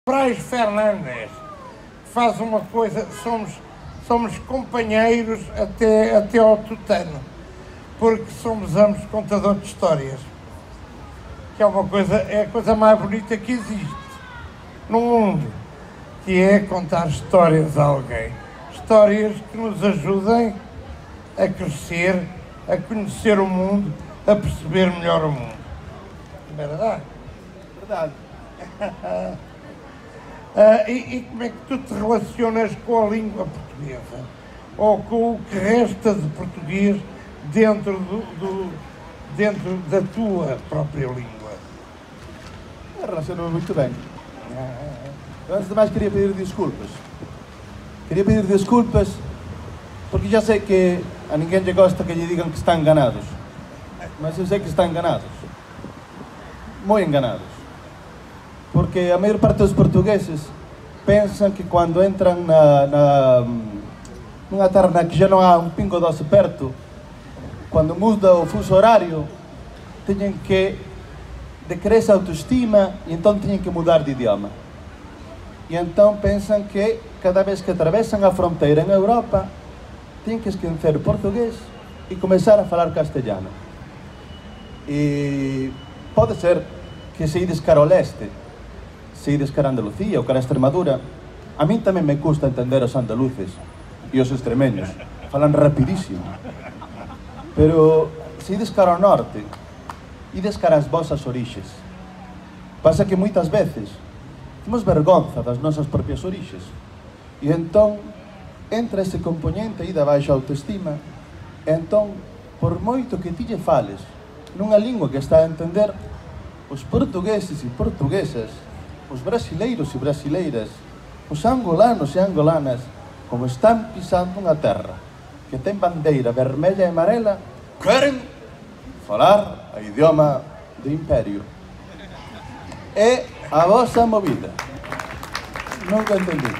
Braz Fernandes faz uma coisa, somos companheiros até ao tutano, porque somos ambos contadores de histórias, que é a coisa mais bonita que existe no mundo, que é contar histórias a alguém, histórias que nos ajudem a crescer, a conhecer o mundo, a perceber melhor o mundo. Verdade? Verdade. E como é que tu te relacionas com a língua portuguesa? Ou com o que resta de português dentro da tua própria língua? Eu relaciono-me muito bem. Antes de mais, queria pedir desculpas. Queria pedir desculpas porque já sei que a ninguém lhe gosta que lhe digam que estão enganados. Mas eu sei que estão enganados. Muito enganados. Porque a maior parte dos portugueses pensam que quando entram numa terra que já não há um pingo doce perto, quando muda o fuso horário, têm que decrescer a autoestima e então têm que mudar de idioma. E então pensam que cada vez que atravessam a fronteira em Europa, têm que esquecer o português e começar a falar castelhano. E pode ser que se ides cara ao leste, se ides cara a Andalucía ou cara a Extremadura, a mí tamén me custa entender os andaluces e os extremeños, falan rapidísimo. Pero se ides cara ao norte, ides cara as vosas orixes. Pasa que moitas veces temos vergonza das nosas propias orixes e entón entra ese componente aí da baixa autoestima e entón, por moito que ti lle fales nunha lingua que está a entender, os portugueses e portuguesas, os brasileiros e brasileiras, os angolanos e angolanas, como están pisando unha terra que ten bandeira vermella e amarela, queren falar a idioma do imperio. É a vosa movida. Nunca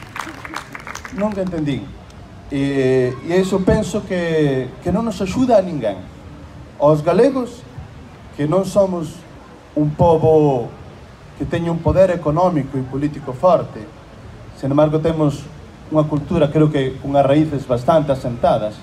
entendí. E iso penso que non nos axuda a ninguén. Os galegos, que non somos un pobo que teña un poder económico e político forte, sen embargo temos unha cultura, creo que unhas raíces bastante asentadas,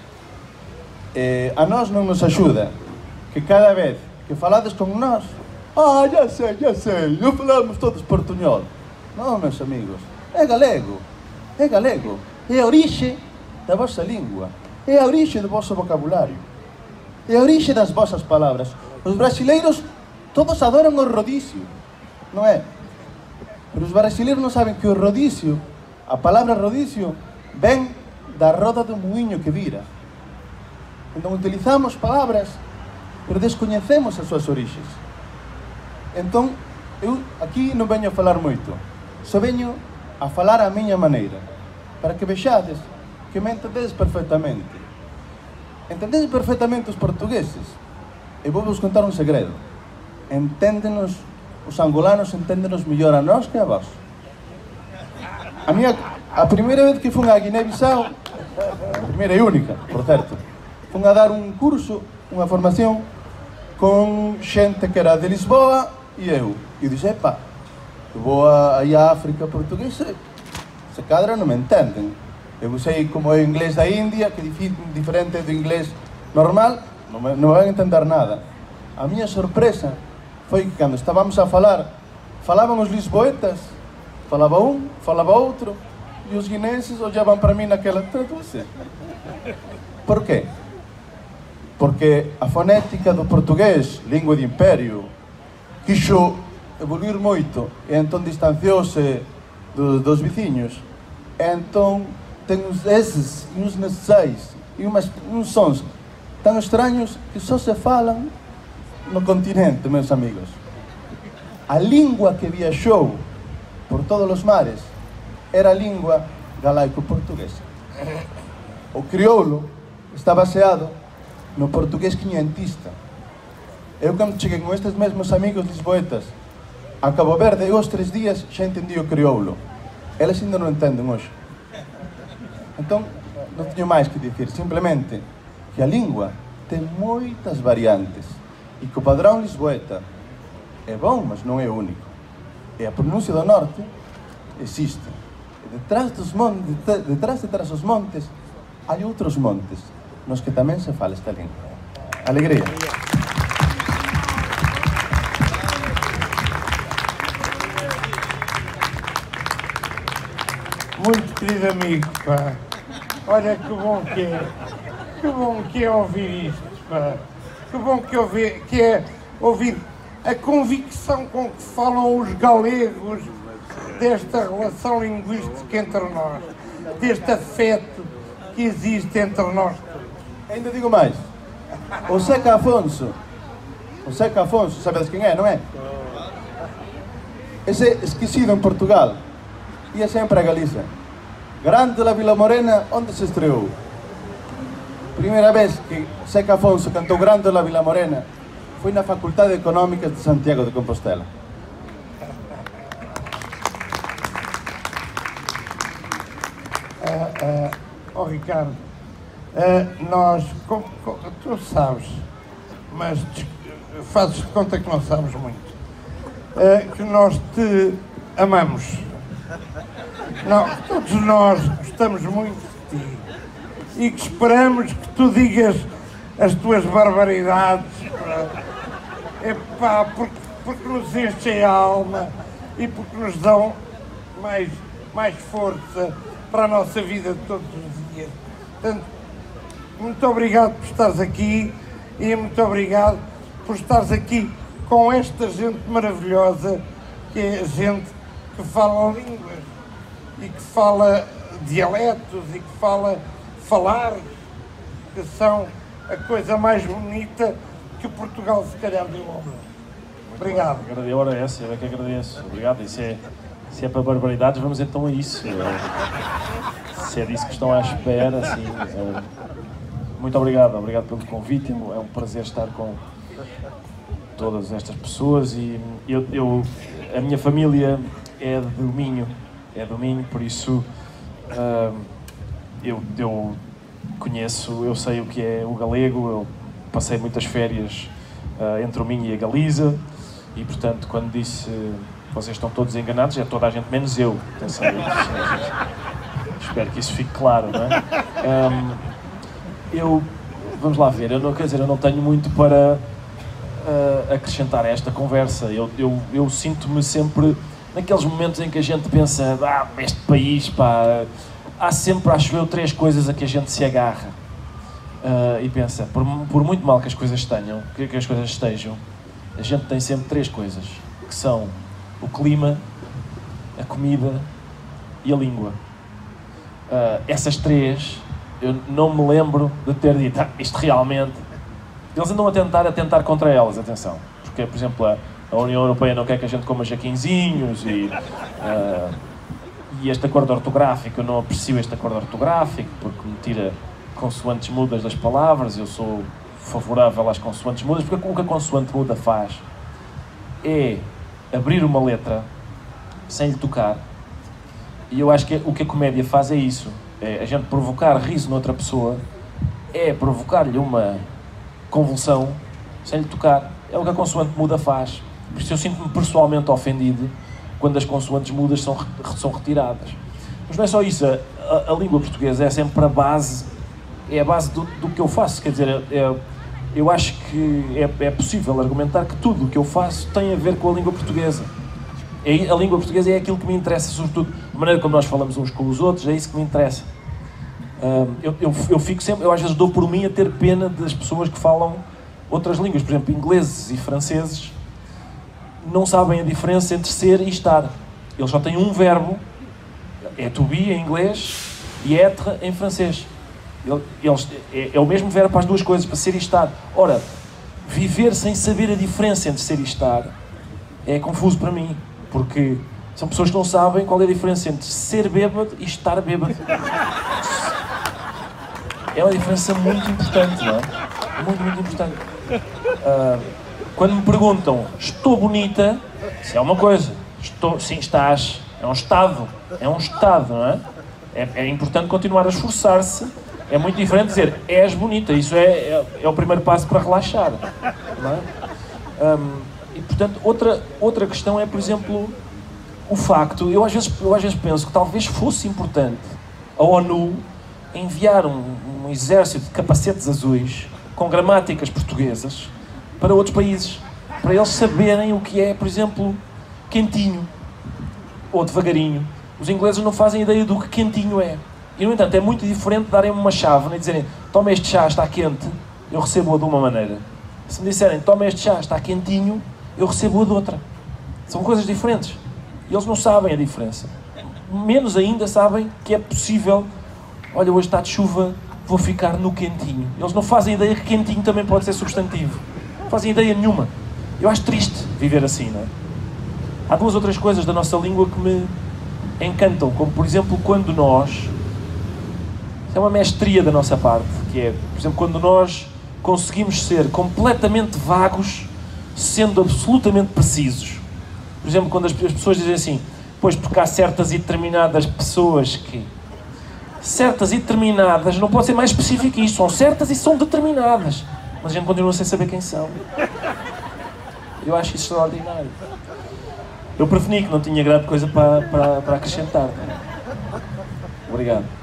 a nós non nos axuda que cada vez que falades con nós, ya sei, non falamos todos portuñol. Non, meus amigos, é galego, é a orixe da vosa lingua, é a orixe do voso vocabulario, é a orixe das vosas palabras. Os brasileiros todos adoran o rodicio, non é? Pero os brasileiros non saben que o rodicio, a palabra rodicio, ven da roda do muiño que vira. Entón utilizamos palabras, pero descoñecemos as súas orixes. Entón, eu aquí non veño a falar moito, só veño a falar a miña maneira, para que vexades que me entendedes perfectamente. Entendedes perfectamente os portugueses, e vou vos contar un segredo. Enténdenos, os angolanos enténdenos mellor a nós que a vós. A primeira vez que fun a Guiné-Bissau, a primeira e única, por certo, fun a dar un curso, unha formación, con xente que era de Lisboa e eu. E dixo, epa, eu vou aí a África portuguesa, se cadra non me entenden. Eu sei como é o inglés da India, que é diferente do inglés normal, non me van a entender nada. A miña sorpresa foi que cando estábamos a falar, falaban os lisboetas, falaba un, falaba outro, e os guinenses olhaban para mí naquela traduce. Por qué? Porque a fonética do portugués, lingua de imperio, quixo evoluir moito, e entón distanciouse dos veciños, e entón ten uns eses e uns nasais, e uns sons tan extraños que só se falan no continente, meus amigos. A lingua que viaxou por todos os mares era a lingua galaico-portuguesa. O crioulo está baseado no portugués quinhentista. Eu, cando cheguei con estes mesmos amigos lisboetas a Cabo Verde, eu aos 3 días xa entendí o crioulo. Eles ainda non entenden hoxe. Entón, non teño máis que dicir, simplemente que a lingua ten moitas variantes e que o padrón lisboeta é bom, mas non é o único. E a pronuncia do norte existe. Detrás dos montes hai outros montes nos que tamén se fala esta lingua. Alegría. Muito querido amigo, pá. Olha que bom que é. Que bom que é ouvir isto, pá. Que bom que é ouvir a convicção com que falam os galegos desta relação linguística entre nós, deste afeto que existe entre nós. Ainda digo máis. O Seca Afonso, sabedes quen é, non é? Ese esquecido en Portugal, ia sempre a Galiza. Grândola Vilamorena, onde se estreou? Primeira vez que Seca Afonso cantou Grândola Vilamorena foi na Facultade de Económicas de Santiago de Compostela. Ricardo, nós, tu sabes, mas fazes de conta que não sabes muito, que nós te amamos. Não, todos nós gostamos muito de ti e que esperamos que tu digas as tuas barbaridades, porque nos enchem a alma e porque nos dão mais força para a nossa vida de todos os dias. Portanto, muito obrigado por estares aqui e muito obrigado por estares aqui com esta gente maravilhosa, que é a gente que fala línguas e que fala dialetos e que fala falar, que são a coisa mais bonita que Portugal se calhar deu ao mundo. Obrigado. Ora essa, eu é que agradeço. Obrigado. E se é para barbaridades, vamos então a isso. Se é disso que estão à espera, assim. Muito obrigado pelo convite. É um prazer estar com todas estas pessoas e a minha família é do Minho, por isso eu conheço, eu sei o que é o galego, eu passei muitas férias entre o Minho e a Galiza e, portanto, quando disse vocês estão todos enganados, é toda a gente menos eu. Atenção, espero que isso fique claro, não é? Vamos lá ver, eu não tenho muito para acrescentar a esta conversa. Eu sinto-me sempre naqueles momentos em que a gente pensa, este país, pá, há sempre, acho eu, 3 coisas a que a gente se agarra e pensa, por muito mal que as coisas tenham, que as coisas estejam, a gente tem sempre 3 coisas, que são o clima, a comida e a língua. Essas 3, eu não me lembro de ter dito, isto realmente... Eles andam a tentar contra elas, atenção. Porque, por exemplo, a União Europeia não quer que a gente coma jaquinzinhos e este acordo ortográfico, eu não aprecio este acordo ortográfico porque me tira consoantes mudas das palavras. Eu sou favorável às consoantes mudas, porque o que a consoante muda faz é abrir uma letra sem lhe tocar. E eu acho que o que a comédia faz é isso. É a gente provocar riso noutra pessoa, é provocar-lhe uma convulsão sem lhe tocar. É o que a consoante muda faz. Por isso eu sinto-me pessoalmente ofendido quando as consoantes mudas são retiradas. Mas não é só isso. A língua portuguesa é sempre a base, é a base do que eu faço. Quer dizer, eu acho que é possível argumentar que tudo o que eu faço tem a ver com a língua portuguesa. A língua portuguesa é aquilo que me interessa, sobretudo a maneira como nós falamos uns com os outros, é isso que me interessa. Eu fico sempre, eu às vezes dou por mim a ter pena das pessoas que falam outras línguas, por exemplo, ingleses e franceses não sabem a diferença entre ser e estar. Eles só têm um verbo, é to be em inglês e être em francês. É o mesmo verbo para as duas coisas, para ser e estar. Ora, viver sem saber a diferença entre ser e estar é confuso para mim, porque são pessoas que não sabem qual é a diferença entre ser bêbado e estar bêbado. É uma diferença muito importante, não é? Muito, muito importante. Quando me perguntam, estou bonita, isso é uma coisa. Sim, estás. É um estado, não é? É importante continuar a esforçar-se. É muito diferente dizer, és bonita. Isso é o primeiro passo para relaxar, não é? E, portanto, outra questão é, por exemplo, o facto, eu às vezes penso que talvez fosse importante a ONU enviar um exército de capacetes azuis com gramáticas portuguesas para outros países, para eles saberem o que é, por exemplo, quentinho ou devagarinho. Os ingleses não fazem ideia do que quentinho é. E, no entanto, é muito diferente darem-me uma chávena e dizerem toma este chá, está quente, eu recebo-a de uma maneira. Se me disserem toma este chá, está quentinho, eu recebo-a de outra. São coisas diferentes. E eles não sabem a diferença. Menos ainda sabem que é possível, olha, hoje está de chuva, vou ficar no quentinho. Eles não fazem ideia que quentinho também pode ser substantivo. Não fazem ideia nenhuma. Eu acho triste viver assim, não é? Há duas outras coisas da nossa língua que me encantam, como, por exemplo, quando nós... É uma mestria da nossa parte, que é, por exemplo, quando nós conseguimos ser completamente vagos, sendo absolutamente precisos. Por exemplo, quando as pessoas dizem assim, pois porque há certas e determinadas pessoas que... Certas e determinadas, não pode ser mais específico que isto, são certas e são determinadas. Mas a gente continua sem saber quem são. Eu acho isso extraordinário. Eu preveni que não tinha grande coisa para acrescentar. Obrigado.